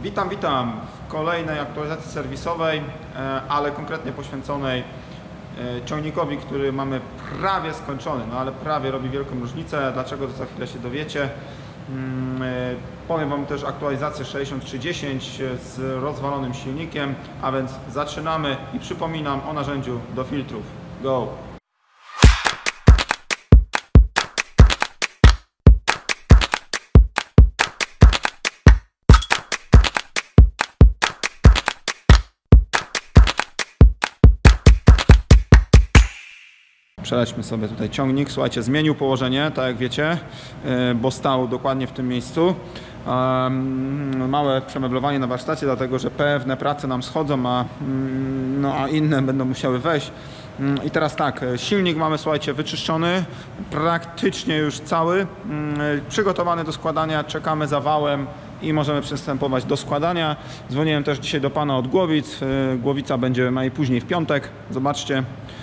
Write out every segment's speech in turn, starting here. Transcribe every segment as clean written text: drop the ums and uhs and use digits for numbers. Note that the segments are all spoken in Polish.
Witam w kolejnej aktualizacji serwisowej, ale konkretnie poświęconej ciągnikowi, który mamy prawie skończony, no ale prawie robi wielką różnicę. Dlaczego, to za chwilę się dowiecie. Powiem Wam też aktualizację 6310 z rozwalonym silnikiem, a więc zaczynamy i przypominam o narzędziu do filtrów. Go! Przelećmy sobie tutaj ciągnik. Słuchajcie, zmienił położenie, tak jak wiecie, bo stał dokładnie w tym miejscu. Małe przemeblowanie na warsztacie, dlatego że pewne prace nam schodzą, a inne będą musiały wejść. I teraz tak, silnik mamy, słuchajcie, wyczyszczony, praktycznie już cały, przygotowany do składania, czekamy za wałem i możemy przystępować do składania. Dzwoniłem też dzisiaj do pana od Głowic, Głowica będzie najpóźniej w piątek, zobaczcie.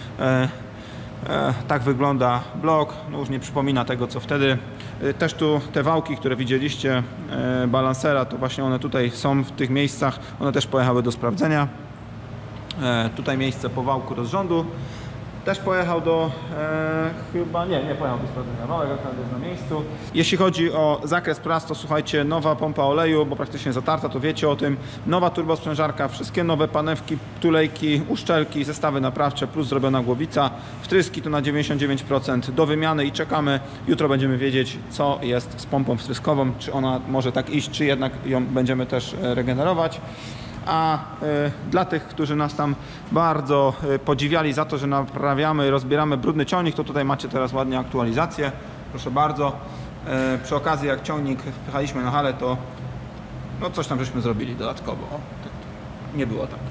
Tak wygląda blok, no już nie przypomina tego co wtedy. Też tu te wałki, które widzieliście, balansera, to właśnie one tutaj są w tych miejscach, one też pojechały do sprawdzenia. Tutaj miejsce po wałku rozrządu też pojechał do, chyba nie pojechał do sprawdzenia, wałek akurat jest na miejscu. Jeśli chodzi o zakres prac, to słuchajcie, nowa pompa oleju, bo praktycznie zatarta, to wiecie o tym. Nowa turbosprzężarka, wszystkie nowe panewki, tulejki, uszczelki, zestawy naprawcze plus zrobiona głowica. Wtryski tu na 99% do wymiany i czekamy. Jutro będziemy wiedzieć, co jest z pompą wtryskową, czy ona może tak iść, czy jednak ją będziemy też regenerować. A dla tych, którzy nas tam bardzo podziwiali za to, że naprawiamy, rozbieramy brudny ciągnik, to tutaj macie teraz ładnie aktualizację. Proszę bardzo. Przy okazji, jak ciągnik wpychaliśmy na halę, to no coś tam żeśmy zrobili dodatkowo. O, tak, nie było tak.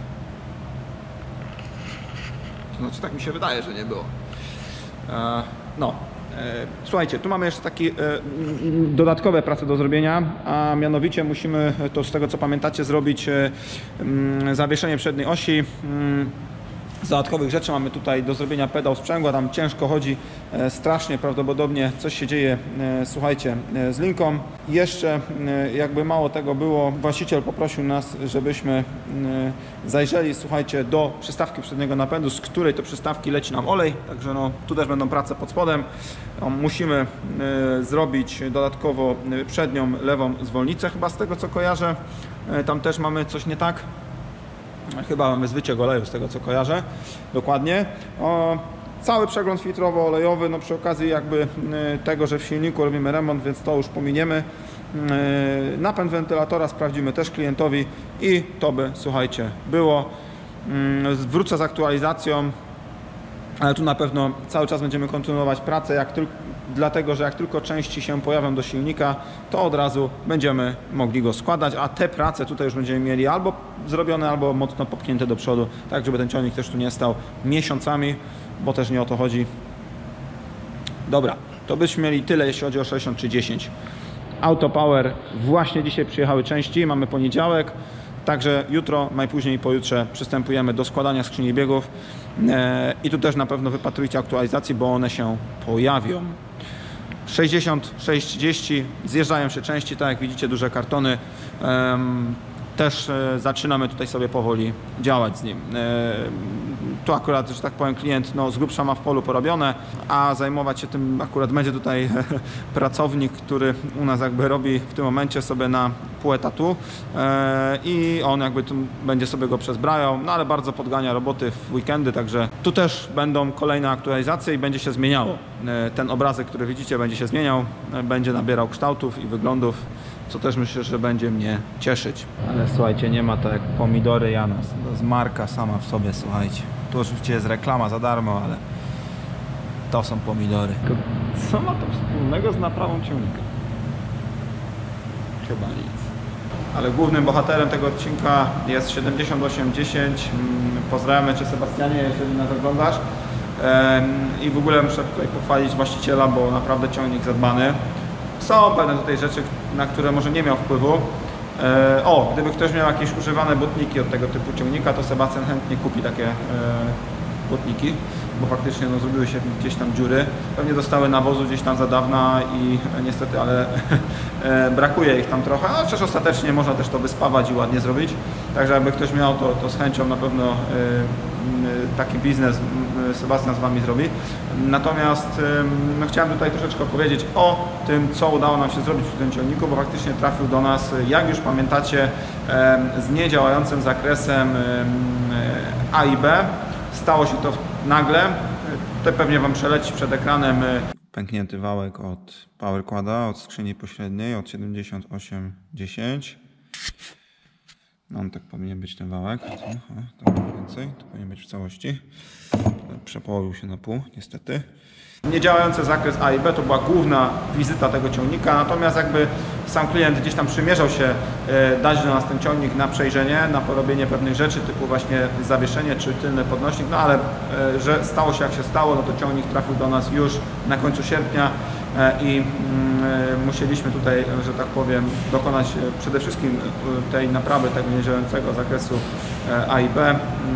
To znaczy, tak mi się wydaje, że nie było. Słuchajcie, tu mamy jeszcze takie dodatkowe prace do zrobienia, a mianowicie musimy, to z tego co pamiętacie, zrobić zawieszenie przedniej osi. Z dodatkowych rzeczy mamy tutaj do zrobienia pedał sprzęgła, tam ciężko chodzi strasznie, prawdopodobnie coś się dzieje, słuchajcie, z linką. Jeszcze jakby mało tego było, właściciel poprosił nas, żebyśmy zajrzeli, słuchajcie, do przystawki przedniego napędu, z której to przystawki leci nam olej, także no, tu też będą prace pod spodem. Musimy zrobić dodatkowo przednią, lewą zwolnicę, chyba z tego co kojarzę, tam też mamy coś nie tak. Chyba mamy wyciek oleju, z tego co kojarzę dokładnie. Cały przegląd filtrowo-olejowy, no przy okazji jakby tego, że w silniku robimy remont, więc to już pominiemy. Napęd wentylatora sprawdzimy też klientowi i to by, słuchajcie, było. Wrócę z aktualizacją, ale tu na pewno cały czas będziemy kontynuować pracę, dlatego że jak tylko części się pojawią do silnika, to od razu będziemy mogli go składać, a te prace tutaj już będziemy mieli albo zrobione, albo mocno popchnięte do przodu, tak żeby ten ciągnik też tu nie stał miesiącami, bo też nie o to chodzi. Dobra, to byśmy mieli tyle, jeśli chodzi o 6310. Autopower, właśnie dzisiaj przyjechały części, mamy poniedziałek. Także jutro, najpóźniej pojutrze przystępujemy do składania skrzyni biegów i tu też na pewno wypatrujcie aktualizacji, bo one się pojawią. 6630, zjeżdżają się części, tak jak widzicie, duże kartony. Też zaczynamy tutaj sobie powoli działać z nim. Tu akurat, że tak powiem, klient z grubsza ma w polu porobione, a zajmować się tym akurat będzie tutaj pracownik, który u nas jakby robi w tym momencie sobie na pół etatu i on jakby tu będzie sobie go przezbrajał, no ale bardzo podgania roboty w weekendy, także tu też będą kolejne aktualizacje i będzie się zmieniało. Ten obrazek, który widzicie, będzie się zmieniał, będzie nabierał kształtów i wyglądów, co też myślę, że będzie mnie cieszyć. Ale słuchajcie, nie ma to jak pomidory Janos. To jest marka sama w sobie, słuchajcie. Tu oczywiście jest reklama za darmo, ale to są pomidory. Co ma to wspólnego z naprawą ciągnika? Chyba nic. Ale głównym bohaterem tego odcinka jest 7810. Pozdrawiamy Cię, Sebastianie, jeżeli nas oglądasz. I w ogóle muszę tutaj pochwalić właściciela, bo naprawdę ciągnik zadbany. Są pewne tutaj rzeczy, na które może nie miał wpływu. Gdyby ktoś miał jakieś używane butniki od tego typu ciągnika, to Sebastian chętnie kupi takie butniki. bo faktycznie no, zrobiły się gdzieś tam dziury. Pewnie dostały nawozu gdzieś tam za dawna i niestety, ale brakuje ich tam trochę, a przecież ostatecznie można też to wyspawać i ładnie zrobić. Także jakby ktoś miał, to z chęcią na pewno taki biznes Sebastian z Wami zrobi. Natomiast no, chciałem tutaj troszeczkę powiedzieć o tym, co udało nam się zrobić przy tym ciągniku, bo faktycznie trafił do nas, jak już pamiętacie, z niedziałającym zakresem A i B. Stało się to nagle. Tutaj pewnie Wam przeleci przed ekranem pęknięty wałek od PowerQuada, od skrzyni pośredniej, od 7810. No, tak powinien być ten wałek. Tak więcej, to powinien być w całości. Przepołowił się na pół, niestety. Niedziałający zakres A i B to była główna wizyta tego ciągnika, natomiast jakby sam klient gdzieś tam przymierzał się dać do nas ten ciągnik na przejrzenie, na porobienie pewnych rzeczy typu właśnie zawieszenie czy tylny podnośnik, no ale że stało się jak się stało, no to ciągnik trafił do nas już na końcu sierpnia i musieliśmy tutaj, że tak powiem, dokonać przede wszystkim tej naprawy tego niedziałającego zakresu A i B.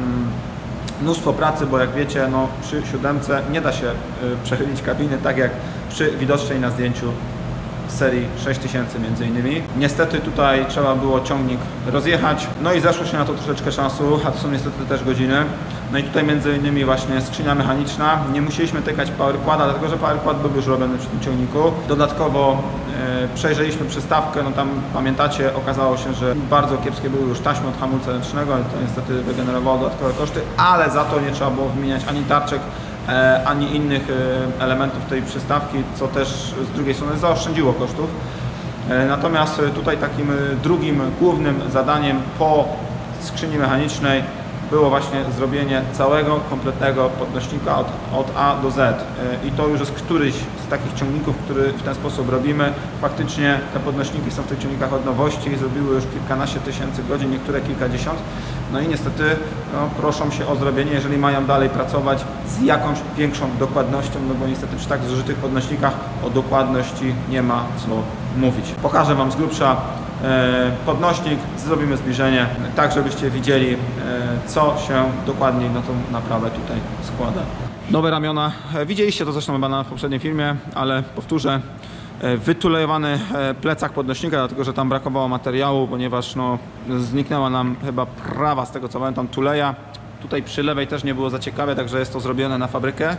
Mnóstwo pracy, bo jak wiecie, no, przy 7 nie da się przechylić kabiny tak jak przy widocznej na zdjęciu w serii 6000 między innymi. Niestety tutaj trzeba było ciągnik rozjechać, no i zeszło się na to troszeczkę czasu, a to są niestety też godziny. No i tutaj między innymi właśnie skrzynia mechaniczna. Nie musieliśmy tykać PowerQuada, dlatego że PowerQuad był już robiony przy tym ciągniku. Dodatkowo przejrzeliśmy przystawkę, no tam pamiętacie, okazało się, że bardzo kiepskie były już taśmy od hamulca ręcznego, ale to niestety wygenerowało dodatkowe koszty, ale za to nie trzeba było wymieniać ani tarczek, ani innych elementów tej przystawki, co też z drugiej strony zaoszczędziło kosztów. Natomiast tutaj takim drugim głównym zadaniem po skrzyni mechanicznej było właśnie zrobienie całego, kompletnego podnośnika od A do Z. I to już jest któryś z takich ciągników, który w ten sposób robimy. Faktycznie te podnośniki są w tych ciągnikach od nowości i zrobiły już kilkanaście tysięcy godzin, niektóre kilkadziesiąt. No i niestety no, proszą się o zrobienie, jeżeli mają dalej pracować z jakąś większą dokładnością, no bo niestety przy tak zużytych podnośnikach o dokładności nie ma co mówić. Pokażę Wam z grubsza podnośnik, zrobimy zbliżenie, tak żebyście widzieli, co się dokładniej na tą naprawę tutaj składa. Nowe ramiona, widzieliście to zresztą chyba na poprzednim filmie, ale powtórzę, wytulejowany plecak podnośnika, dlatego że tam brakowało materiału, ponieważ no, zniknęła nam chyba prawa, z tego co pamiętam, tuleja. Tutaj przy lewej też nie było za ciekawe, także jest to zrobione na fabrykę.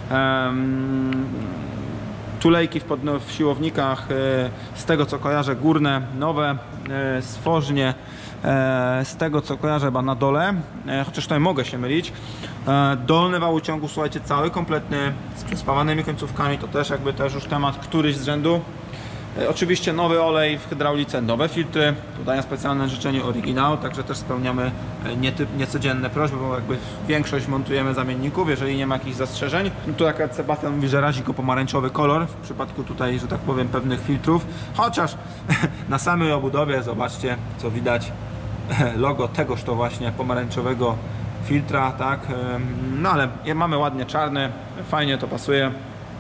Tulejki w siłownikach, z tego co kojarzę, górne, nowe, stworznie, z tego co kojarzę, chyba na dole, chociaż tutaj mogę się mylić. Dolny wał ciągu, słuchajcie, cały, kompletny, z przespawanymi końcówkami, to też jakby też już temat któryś z rzędu. Oczywiście nowy olej w hydraulice, nowe filtry, tutaj na specjalne życzenie oryginał, także też spełniamy niecodzienne prośby, bo jakby większość montujemy zamienników, jeżeli nie ma jakichś zastrzeżeń. Tu akurat Sebastian mówi, że razi go pomarańczowy kolor, w przypadku tutaj, że tak powiem, pewnych filtrów, chociaż na samej obudowie, zobaczcie, co widać, logo tegoż to właśnie pomarańczowego filtra, tak, no ale mamy ładnie czarny, fajnie to pasuje.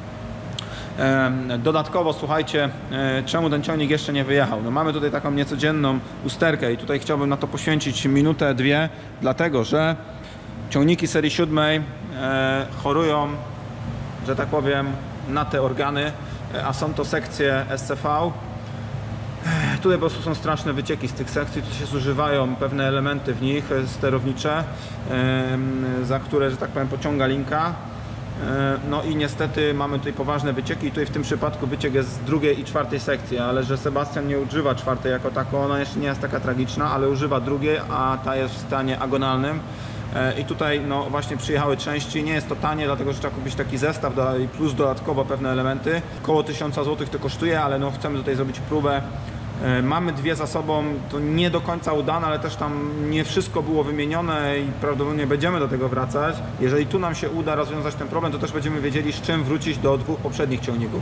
Dodatkowo, słuchajcie, czemu ten ciągnik jeszcze nie wyjechał? No mamy tutaj taką niecodzienną usterkę i tutaj chciałbym na to poświęcić minutę, dwie, dlatego że ciągniki serii 7 chorują, że tak powiem, na te organy, a są to sekcje SCV. Tutaj po prostu są straszne wycieki z tych sekcji, tu się zużywają pewne elementy w nich sterownicze, za które, że tak powiem, pociąga linka. No i niestety mamy tutaj poważne wycieki i tutaj w tym przypadku wyciek jest z drugiej i czwartej sekcji, ale że Sebastian nie używa czwartej jako taką, ona jeszcze nie jest taka tragiczna, ale używa drugiej, a ta jest w stanie agonalnym. I tutaj no właśnie przyjechały części, nie jest to tanie, dlatego że trzeba kupić taki zestaw plus dodatkowo pewne elementy. Koło 1000 zł to kosztuje, ale no chcemy tutaj zrobić próbę. Mamy dwie za sobą, to nie do końca udane, ale też tam nie wszystko było wymienione i prawdopodobnie będziemy do tego wracać. Jeżeli tu nam się uda rozwiązać ten problem, to też będziemy wiedzieli, z czym wrócić do dwóch poprzednich ciągników.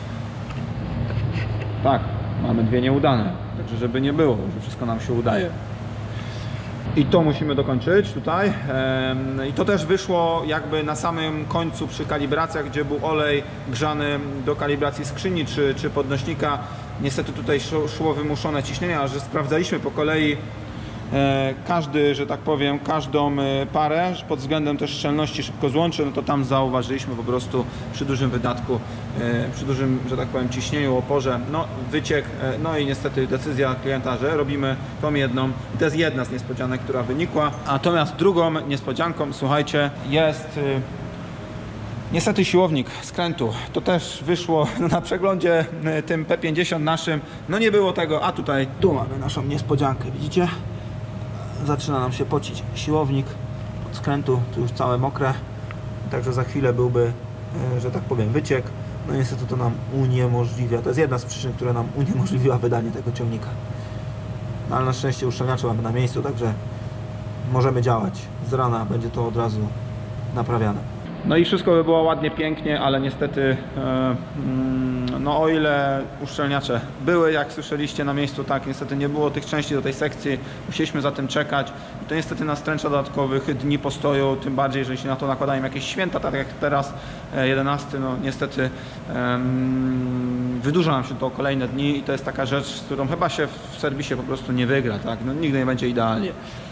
Tak, mamy dwie nieudane, także żeby nie było, że wszystko nam się udaje. I to musimy dokończyć tutaj. I to też wyszło jakby na samym końcu przy kalibracjach, gdzie był olej grzany do kalibracji skrzyni czy podnośnika. Niestety tutaj szło wymuszone ciśnienie, a że sprawdzaliśmy po kolei Każdy, że tak powiem, każdą parę pod względem też szczelności szybko złączy, no to tam zauważyliśmy po prostu przy dużym wydatku, przy dużym, że tak powiem, ciśnieniu, oporze, no wyciek, no i niestety decyzja klienta, że robimy tą jedną. I to jest jedna z niespodzianek, która wynikła. Natomiast drugą niespodzianką, słuchajcie, jest niestety siłownik skrętu. To też wyszło na przeglądzie tym P50 naszym, no nie było tego, a tutaj tu mamy naszą niespodziankę, widzicie? Zaczyna nam się pocić siłownik od skrętu, tu już całe mokre, także za chwilę byłby, że tak powiem, wyciek. No niestety to nam uniemożliwia, to jest jedna z przyczyn, która nam uniemożliwiła wydanie tego ciągnika. No, ale na szczęście uszczelniacze mamy na miejscu, także możemy działać. Z rana będzie to od razu naprawiane. No i wszystko by było ładnie, pięknie, ale niestety no o ile uszczelniacze były, jak słyszeliście, na miejscu, tak niestety nie było tych części do tej sekcji, musieliśmy za tym czekać i to niestety nas stręcza dodatkowych dni postoju, tym bardziej, że się na to nakładają jakieś święta, tak jak teraz 11, no niestety wydłuża nam się to o kolejne dni i to jest taka rzecz, z którą chyba się w serwisie po prostu nie wygra, tak? No, nigdy nie będzie idealnie.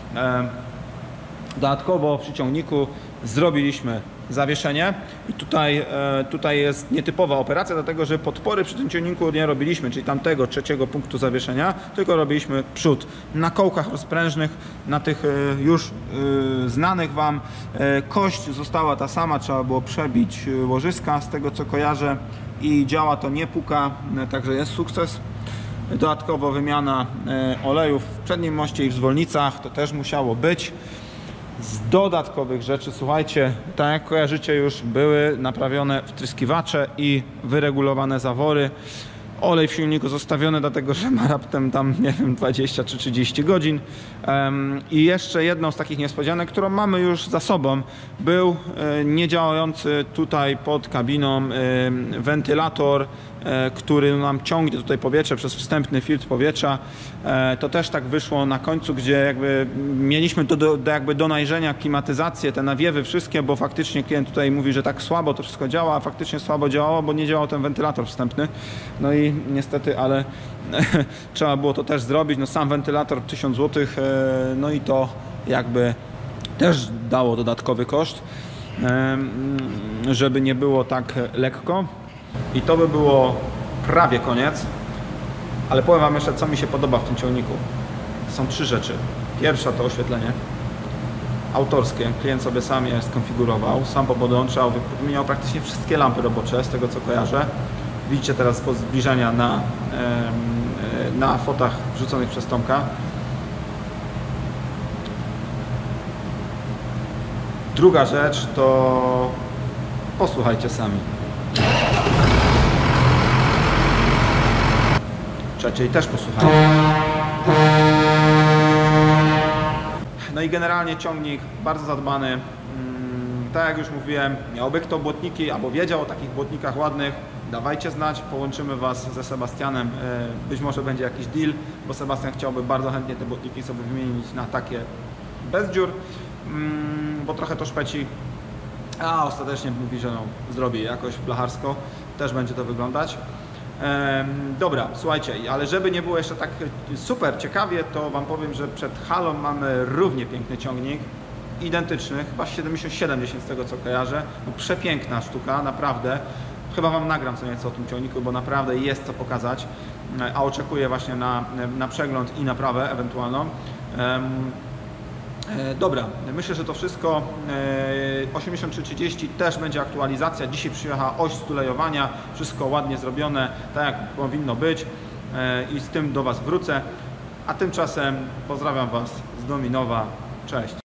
Dodatkowo przy ciągniku zrobiliśmy zawieszenie i tutaj jest nietypowa operacja, dlatego że podpory przy tym ciągniku nie robiliśmy, czyli tamtego trzeciego punktu zawieszenia, tylko robiliśmy przód na kołkach rozprężnych, na tych już znanych Wam. Kość została ta sama, trzeba było przebić łożyska, z tego co kojarzę, i działa to, nie puka, także jest sukces. Dodatkowo wymiana olejów w przednim moście i w zwolnicach, to też musiało być. Z dodatkowych rzeczy, słuchajcie, tak jak kojarzycie, już były naprawione wtryskiwacze i wyregulowane zawory. Olej w silniku zostawiony, dlatego że ma raptem tam, nie wiem, 20 czy 30 godzin. I jeszcze jedną z takich niespodzianek, którą mamy już za sobą, był niedziałający tutaj pod kabiną wentylator, który nam ciągnie tutaj powietrze przez wstępny filtr powietrza. To też tak wyszło na końcu, gdzie jakby mieliśmy do najrzenia klimatyzację, te nawiewy wszystkie, bo faktycznie klient tutaj mówi, że tak słabo to wszystko działa, a faktycznie słabo działało, bo nie działał ten wentylator wstępny. No i niestety, ale trzeba było to też zrobić. No sam wentylator 1000 zł, no i to jakby też dało dodatkowy koszt, żeby nie było tak lekko. I to by było prawie koniec, ale powiem Wam jeszcze, co mi się podoba w tym ciągniku. Są 3 rzeczy. Pierwsza to oświetlenie autorskie. Klient sobie sam je skonfigurował, sam popodłączał, wymieniał praktycznie wszystkie lampy robocze, z tego co kojarzę. Widzicie teraz po zbliżenia na fotach wrzuconych przez Tomka. Druga rzecz to posłuchajcie sami. Trzeciej też posłuchajcie. No i generalnie ciągnik bardzo zadbany. Tak jak już mówiłem, miałby kto błotniki albo wiedział o takich błotnikach ładnych, dawajcie znać, połączymy Was ze Sebastianem. Być może będzie jakiś deal, bo Sebastian chciałby bardzo chętnie te błotniki sobie wymienić na takie bez dziur, bo trochę to szpeci. A ostatecznie mówi, że no, zrobi jakoś blacharsko, też będzie to wyglądać. Dobra, słuchajcie, ale żeby nie było jeszcze tak super ciekawie, to Wam powiem, że przed halą mamy równie piękny ciągnik, identyczny, chyba 7710 z tego co kojarzę. No, przepiękna sztuka, naprawdę. Chyba Wam nagram co nieco o tym ciągniku, bo naprawdę jest co pokazać, a oczekuję właśnie na przegląd i naprawę ewentualną. Dobra, myślę, że to wszystko. 8330 też będzie aktualizacja. Dzisiaj przyjechała oś stulejowania, wszystko ładnie zrobione, tak jak powinno być, i z tym do Was wrócę. A tymczasem pozdrawiam Was z Dominowa. Cześć!